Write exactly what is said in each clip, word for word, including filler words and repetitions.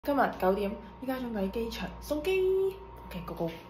今日九點，依家仲喺機場送機。OK， go go。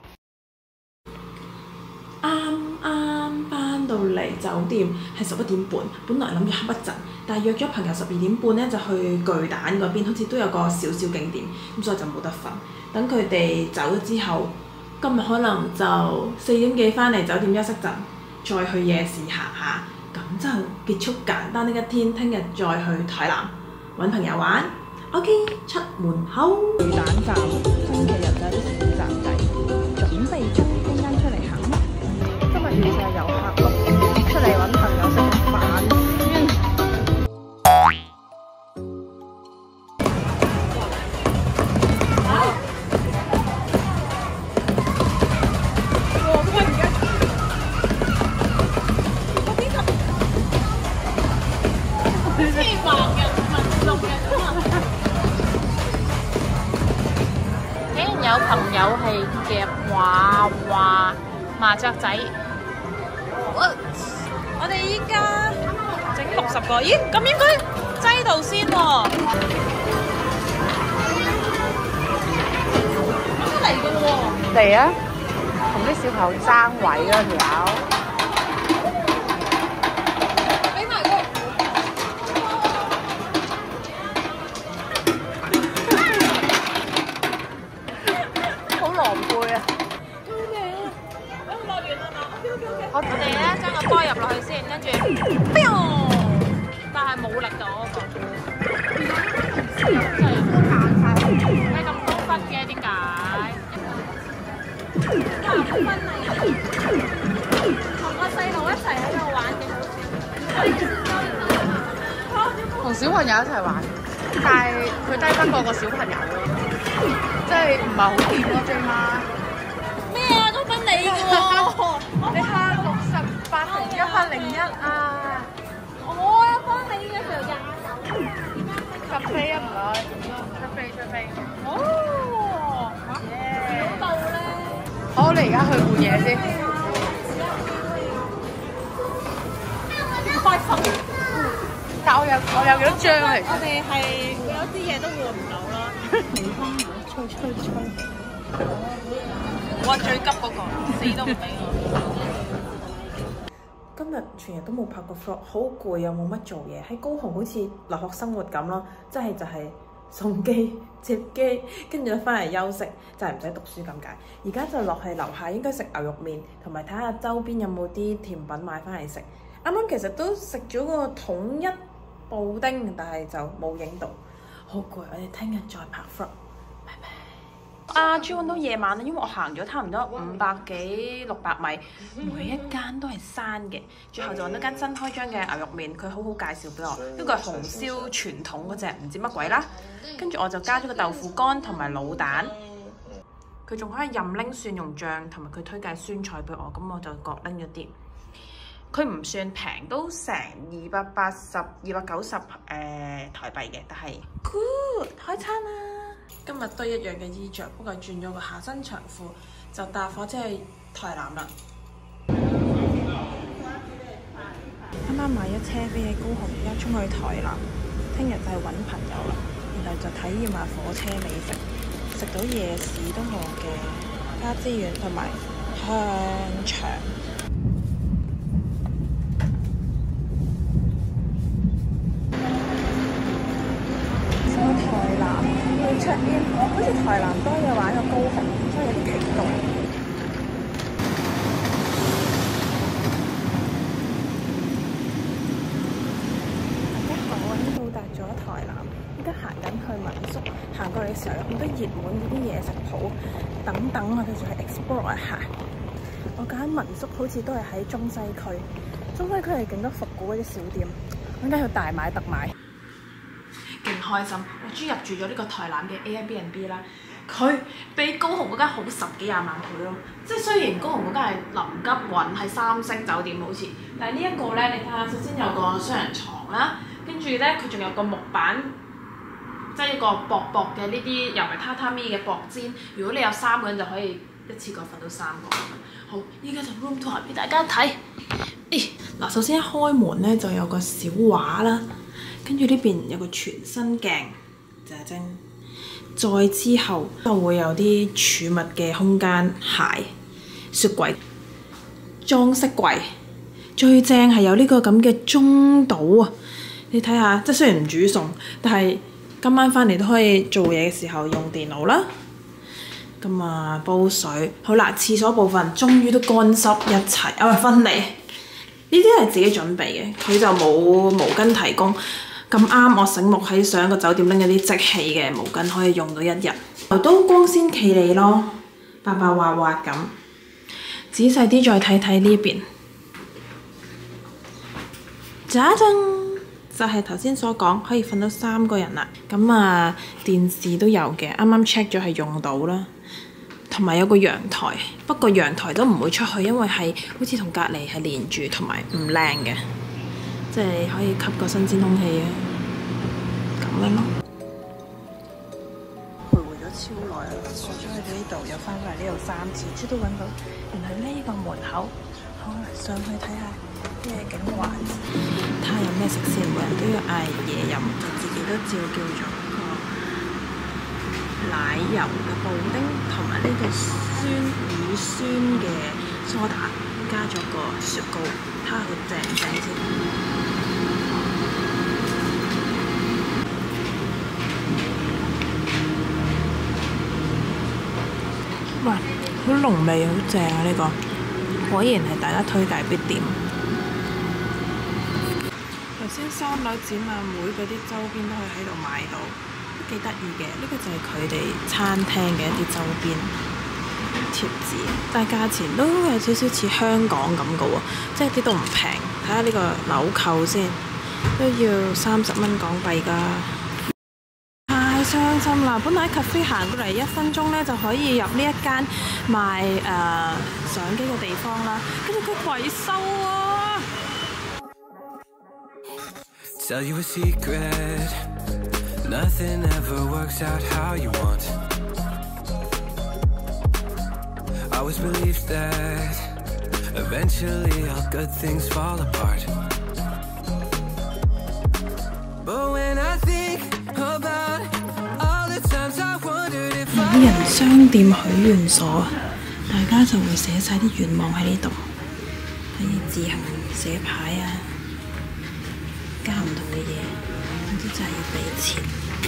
啱啱翻到嚟酒店係十一點半，本來諗住瞌一陣，但係約咗朋友十二點半咧就去巨蛋嗰邊，好似都有個小小景點，咁所以就冇得瞓。等佢哋走咗之後，今日可能就四點幾翻嚟酒店休息陣，再去夜市行下，咁就結束簡單的一天。聽日再去台南揾朋友玩。OK， 出門口。 巨蛋站，星期日就有啲小站仔，準備中，陣間出嚟行。今日其實係遊客碌，出嚟揾朋友食個飯。 有朋友係夾娃娃麻雀仔，我我哋依家整六十個，咦咁應該擠到先喎，出嚟嘅喎， 嚟啊！同啲小朋友爭位啦，條友。 俾埋佢。我哋咧將個波入落去先，跟住，但係冇力到嗰個，真係你咁高分嘅點解？廿分啊！同個細路一齊喺度玩幾好笑。 同小朋友一齊玩，但係佢低分過個小朋友咯，即係唔係好掂咯 ，J 媽。 咩啊？都分你嘅喎！ 你蝦六十八同一百零一啊！ 我啊幫你嘅時候廿九， 十飛啊唔該，出飛出飛。 哦，小到咧。 好，我哋而家去換嘢先。 開心。 但我有我有幾多張嚟？ 我哋係有啲嘢都換唔到啦。 吹吹吹！ 我最急嗰個，死都唔俾我。 今日全日都冇拍過 vlog，好攰又冇乜做嘢。喺高雄好似留學生活咁咯，即係就係送機接機，跟住翻嚟休息，就係唔使讀書咁解。而家就落去樓下應該食牛肉麵，同埋睇下周邊有冇啲甜品買翻嚟食。啱啱其實都食咗個統一布丁，但係就冇影到，好攰。我哋聽日再拍 vlog。啊！終於揾到夜晚啦，因為我行咗差唔多五百幾六百米，每一間都係山嘅。最後就揾到間新開張嘅牛肉麵，佢好好介紹俾我。呢個係紅燒傳統嗰隻，唔知乜鬼啦。跟住我就加咗個豆腐乾同埋滷蛋。佢仲可以任拎蒜蓉醬，同埋佢推介酸菜俾我，咁我就各拎咗啲。佢唔算平，都成二百八十、二百九十誒台幣嘅，但係 good 開餐啦！今日都一樣嘅衣着，不過轉咗個下身長褲，就搭火車去台南啦。 啱啱買咗車飛喺高雄，而家衝去台南，聽日就係揾朋友啦，然後就體驗下火車美食，食到夜市都好嘅花枝丸同埋香腸。台南去出邊，好似台南多嘢玩過高雄，所以有啲期待。大家好，我已經到達咗台南，依家行緊去民宿。行過嚟嘅時候有好多熱門嗰啲嘢食鋪等等，我哋就去 explore 一下。我間民宿好似都係喺中西區，中西區係勁多復古嗰啲小店，我而家要大買特買。 勁開心！我終於入住咗呢個台南嘅 Airbnb 啦，佢比高雄嗰間好十幾廿萬倍咯。即係雖然高雄嗰間係臨急揾，係三星酒店好似，但係呢一個咧，你睇下，首先有個雙人床啦，跟住咧佢仲有個木板，即係一個薄薄嘅呢啲又唔係榻榻米嘅薄氈。如果你有三個人就可以一次過瞓到三個。好，依家就 room tour 俾大家睇。咦，嗱，首先一開門咧就有個小畫啦。跟住呢邊有個全身鏡，就係真。 再之後就會有啲儲物嘅空間，鞋、雪櫃、裝飾櫃，最正係有呢個咁嘅中島啊！你睇下，即係雖然唔煮餸，但係今晚翻嚟都可以做嘢嘅時候用電腦啦。咁啊，煲水好啦，廁所部分終於都乾濕一齊，啊唔係分離。呢啲係自己準備嘅，佢就冇毛巾提供。咁啱我醒目喺上一個酒店拎咗啲即棄嘅毛巾，可以用到一日，都光鮮企理咯，白白滑滑咁。仔細啲再睇睇呢邊，喳陣就係頭先所講，可以瞓到三個人啦。咁啊，電視都有嘅，啱啱 check 咗係用到啦。同埋有個陽台，不過陽台都唔會出去，因為係好似同隔離係連住，同埋唔靚嘅，即係可以吸個新鮮空氣嘅咁樣咯。徘徊咗超耐啦，過咗去到呢度，又翻返嚟呢度三次，終於都揾到，原來呢個門口。好啦，上去睇下咩景環，睇下有咩食先，每人都要嗌嘢飲，就自己都照叫咗奶油嘅布丁同埋呢個酸乳酸嘅梳打，加咗個雪糕，睇下佢正唔正先。哇，好濃味，好正啊！呢個果然係大家推介必點。頭先三樓展覽會嗰啲周邊都可以喺度買到。幾得意嘅，呢個就係佢哋餐廳嘅一啲周邊貼紙，但係價錢都有少少似香港咁嘅喎，即係啲都唔平。睇下呢個紐扣先，都要三十蚊港幣㗎，太傷心啦！本來喺 cafe 行過嚟一分鐘咧就可以入呢一間賣誒、呃、相機嘅地方啦，跟住佢維修啊！Tell you a secret. Nothing ever works out how you want. I always believed that eventually all good things fall apart. But when I think about all the times I wondered if I 有人商店許願所，大家就會寫晒啲願望喺呢度，可以自行寫牌啊，加唔同嘅嘢。總之就係要俾錢。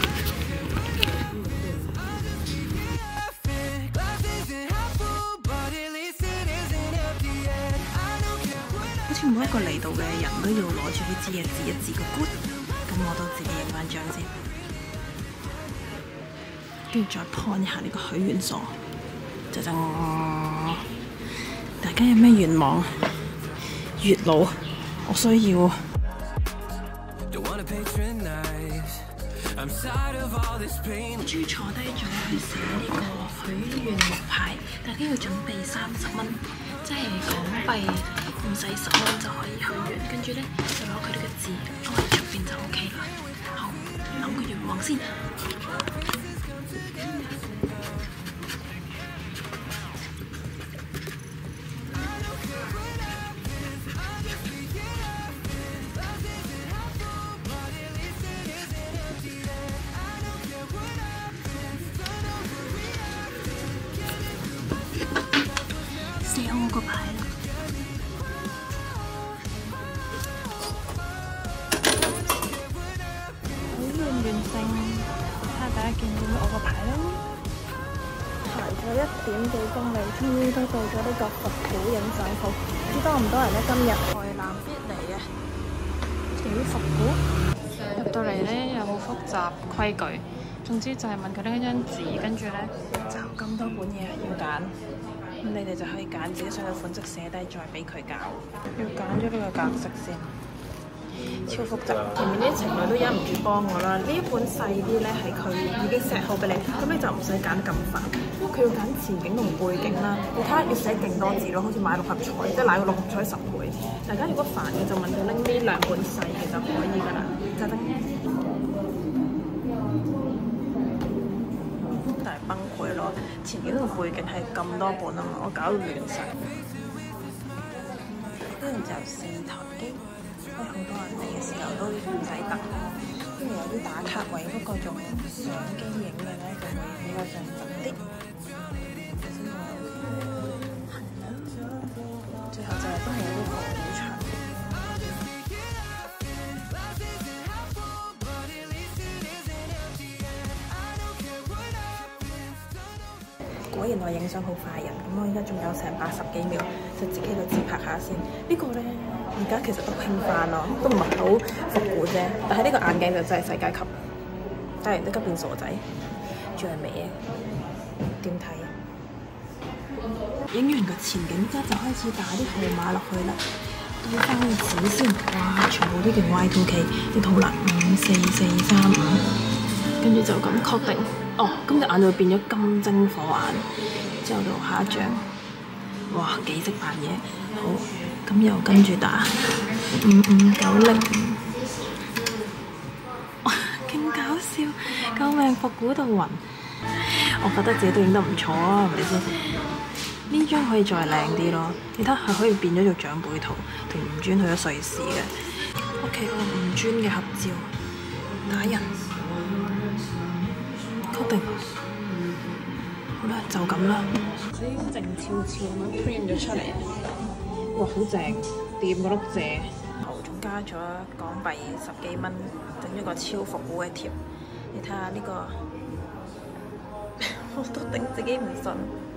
好似每一個嚟到嘅人都要攞住呢支嘢指一指個 good， 咁我都自己影翻張先，跟住再 point 一下呢個許願所，就就大家有咩願望？月老，我需要。終於坐低咗去寫呢個許願木牌，大家要準備三十蚊，即係港幣唔使十蚊就可以許願。跟住咧就攞佢呢個字放喺出邊就 OK 啦。好，諗個願望先。寫好我個牌啦！許願完成，睇下大家見唔見到我個牌啦！行咗一點幾公里，終於都到咗呢個復古影相鋪。唔知多唔多人咧？今日台南必嚟嘅，幾復古。入到嚟咧又好複雜規矩，總之就係問佢呢一張紙，跟住咧就咁多本嘢要揀。咁你哋就可以揀自己想嘅款式寫低，再俾佢教。要揀咗呢個格式先，超複雜。前面啲情侶都忍唔住幫我啦。呢一本細啲咧係佢已經 set 好俾你，咁你就唔使揀得咁煩。因為佢要揀前景同背景啦，你睇下要寫勁多字咯，好似買六合彩，即係買個六合彩十倍。大家如果煩嘅就問佢拎呢兩本細嘅就可以㗎啦，就得。但係崩潰咯！前景同背景係咁多本啊嘛，我搞到亂晒。呢度就四台機，所以好多人嚟嘅時候都唔使等。 跟住有啲打卡位，不過仲相機影嘅咧就會比較上靜啲。最後就係都係有啲服務場。果然我影相好快人，咁我而家仲有成八十幾秒，就自己喺度自拍下先。呢個咧而家其實都興翻咯，都唔係好復古啫。但係呢個眼鏡就真係世界級，戴完都急變傻仔，仲係咩？點睇？影完個前景之後就開始打啲號碼落去啦，對翻個紙先。哇！全部都勁 Y two K， 啲套啦五四四三五，跟住就咁確定。哦，咁隻眼就會變咗金睛火眼，之後到下一張，哇幾識扮嘢，好，咁又跟住打五五九零，哇勁搞笑，救命復古到暈，我覺得自己都影得唔錯啊，係咪先？呢張可以再靚啲咯，你睇下係可以變咗做長輩圖，同吳尊去咗瑞士嘅。OK， 我吳尊嘅合照，打人。確定，好啦，就咁啦。佢已經靜悄悄咁樣 print 咗出嚟，哇，好正，掂個碌蔗，頭仲加咗港幣十幾蚊，整咗個超復古嘅貼。你睇下呢個，我都頂自己唔順。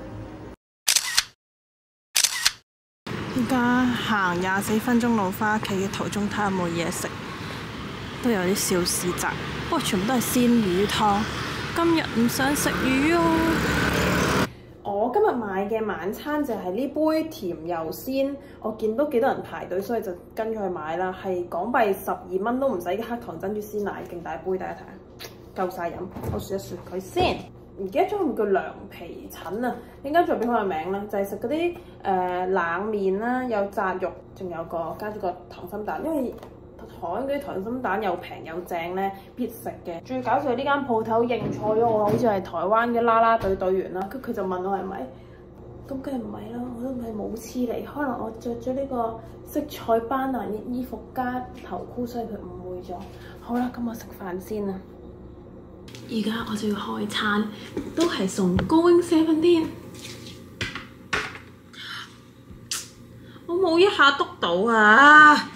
而家行廿四分鐘路翻屋企嘅途中，睇下有冇嘢食，都有啲小市集，不過全部都係鮮魚湯。今日唔想食魚哦。我今日買嘅晚餐就係呢杯甜油鮮，我見都幾多人排隊，所以就跟佢去買啦。係港幣十二蚊都唔使嘅黑糖珍珠鮮奶，勁大杯，大家睇，夠晒飲。我雪一雪佢先，唔記得咗佢叫涼皮疹啊？點解再俾佢個名咧？就係食嗰啲誒冷麵啦，有炸肉，仲有個加咗個溏心蛋，因為台嗰啲溏心蛋又平又正咧，必食嘅。最搞笑係呢間鋪頭認錯咗我，好似係台灣嘅啦啦隊隊員啦。跟住佢就問我係咪，咁梗係唔係啦，我都唔係冇黐嚟。可能我着咗呢個色彩斑斕嘅衣服加頭箍，所以佢誤會咗。好啦，咁我食飯先啦。而家我就要開餐，都係送 Going Seventeen。我冇一下篤到啊！